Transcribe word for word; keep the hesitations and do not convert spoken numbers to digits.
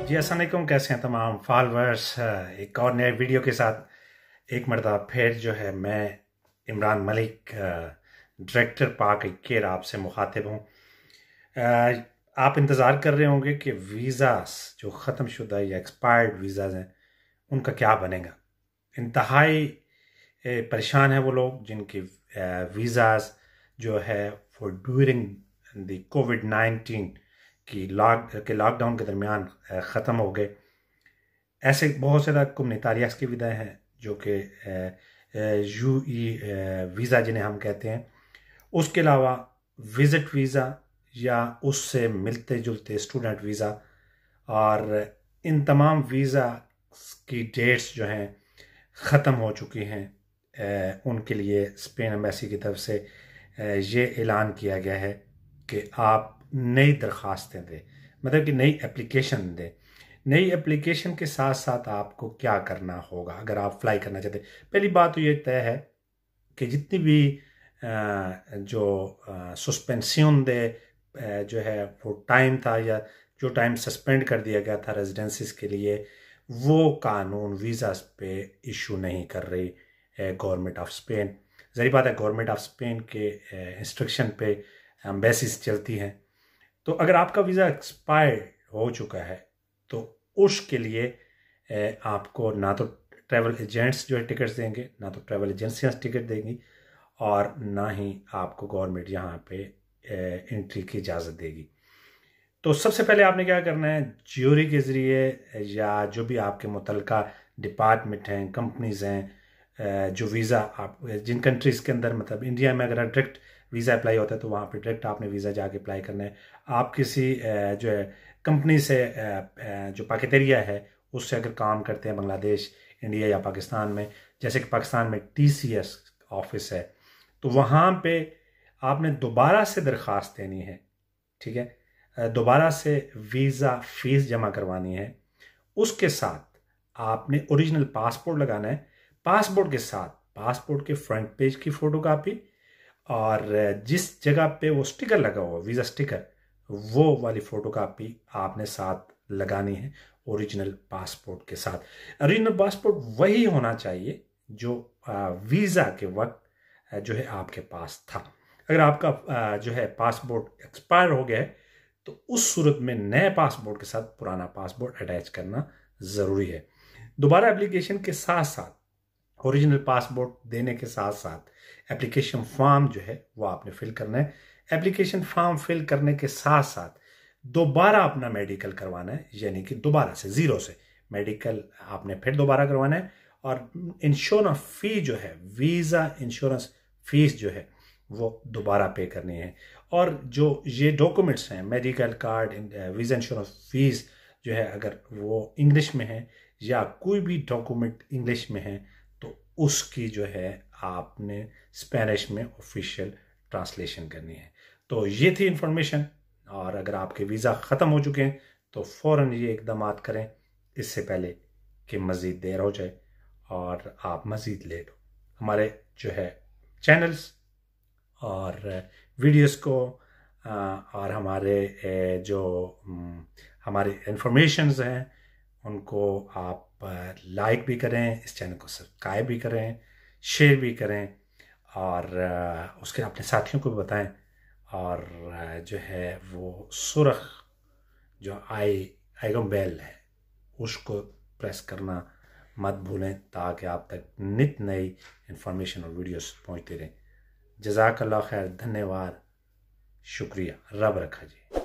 जी अस्सलाम वालेकुम, कैसे हैं तमाम फॉलोअर्स। एक और नए वीडियो के साथ एक मरतबा फिर जो है मैं इमरान मलिक डायरेक्टर पाक केयर आपसे मुखातिब हूँ। आप इंतज़ार कर रहे होंगे कि वीज़ास जो ख़त्म शुदा या एक्सपायर्ड वीज़ाज हैं उनका क्या बनेगा। इंतहाई परेशान है वो लोग जिनके वीज़ास जो है वो ड्यूरिंग द कोविड नाइन्टीन कि लॉक के लॉकडाउन के दरमियान ख़त्म हो गए। ऐसे बहुत ज़्यादा कम्युनिटारियस की विदाएँ हैं जो कि यू ई वीज़ा जिन्हें हम कहते हैं, उसके अलावा विज़िट वीज़ा या उससे मिलते जुलते स्टूडेंट वीज़ा, और इन तमाम वीज़ा की डेट्स जो हैं ख़त्म हो चुकी हैं। उनके लिए स्पेन एम्बेसी की तरफ से ये ऐलान किया गया है कि आप नई दरख्वास्तें दें, मतलब कि नई एप्लीकेशन दें। नई एप्लीकेशन के साथ साथ आपको क्या करना होगा अगर आप फ्लाई करना चाहते हैं। पहली बात तो ये तय है कि जितनी भी जो सस्पेंशन दे जो है वो टाइम था या जो टाइम सस्पेंड कर दिया गया था रेजिडेंसीज के लिए, वो कानून वीज़ास पे इशू नहीं कर रही गवर्नमेंट ऑफ स्पेन। ज़ाहिर बात है गवर्नमेंट ऑफ स्पेन के इंस्ट्रक्शन पे एम्बेसीज चलती हैं। तो अगर आपका वीज़ा एक्सपायर हो चुका है तो उसके लिए आपको ना तो ट्रैवल एजेंट्स जो है टिकट्स देंगे, ना तो ट्रैवल एजेंसियाँ टिकट देंगी, और ना ही आपको गवर्नमेंट यहाँ पे एंट्री की इजाज़त देगी। तो सबसे पहले आपने क्या करना है, ज्यूरी के ज़रिए या जो भी आपके मुतल्लिका डिपार्टमेंट हैं, कंपनीज़ हैं, जो वीज़ा आप जिन कंट्रीज़ के अंदर, मतलब इंडिया में अगर डायरेक्ट वीज़ा अप्लाई होता है तो वहाँ पे डायरेक्ट आपने वीज़ा जाके अप्लाई करना है। आप किसी जो है कंपनी से जो पाकिस्तानिया है उससे अगर काम करते हैं बांग्लादेश, इंडिया या पाकिस्तान में, जैसे कि पाकिस्तान में टी सी एस ऑफिस है, तो वहाँ पे आपने दोबारा से दरख्वास्त देनी है। ठीक है, दोबारा से वीज़ा फ़ीस जमा करवानी है। उसके साथ आपने ओरिजिनल पासपोर्ट लगाना है। पासपोर्ट के साथ पासपोर्ट के फ्रंट पेज की फ़ोटोकॉपी और जिस जगह पे वो स्टिकर लगा हुआ वीज़ा स्टिकर, वो वाली फ़ोटोकॉपी आपने साथ लगानी है ओरिजिनल पासपोर्ट के साथ। ओरिजिनल पासपोर्ट वही होना चाहिए जो वीज़ा के वक्त जो है आपके पास था। अगर आपका जो है पासपोर्ट एक्सपायर हो गया है तो उस सूरत में नए पासपोर्ट के साथ पुराना पासपोर्ट अटैच करना ज़रूरी है। दोबारा एप्लीकेशन के साथ साथ ओरिजिनल पासपोर्ट देने के साथ साथ एप्लीकेशन फॉर्म जो है वो आपने फिल करना है। एप्लीकेशन फॉर्म फिल करने के साथ साथ दोबारा अपना मेडिकल करवाना है, यानी कि दोबारा से ज़ीरो से मेडिकल आपने फिर दोबारा करवाना है। और इंश्योरेंस फ़ी जो है, वीज़ा इंश्योरेंस फीस जो है वो दोबारा पे करनी है। और जो ये डॉक्यूमेंट्स हैं, medical card, visa insurance fees जो है, अगर वो इंग्लिश में है या कोई भी डॉक्यूमेंट इंग्लिश में है तो उसकी जो है आपने स्पेनिश में ऑफिशियल ट्रांसलेशन करनी है। तो ये थी इंफॉर्मेशन। और अगर आपके वीज़ा ख़त्म हो चुके हैं तो फ़ौरन ये इक़दाम करें इससे पहले कि मज़ीद देर हो जाए और आप मज़ीद लेट हो। हमारे जो है चैनल्स और वीडियोस को और हमारे जो हमारे इंफॉर्मेशंस हैं उनको आप लाइक भी करें, इस चैनल को सब्सक्राइब भी करें, शेयर भी करें, और उसके अपने साथियों को भी बताएं। और जो है वो सुरख जो आई आइकन बेल है उसको प्रेस करना मत भूलें ताकि आप तक नित नई इंफॉर्मेशन और वीडियोस पहुंचते रहें। जज़ाकल्लाह खैर, धन्यवाद, शुक्रिया, रब रखा जी।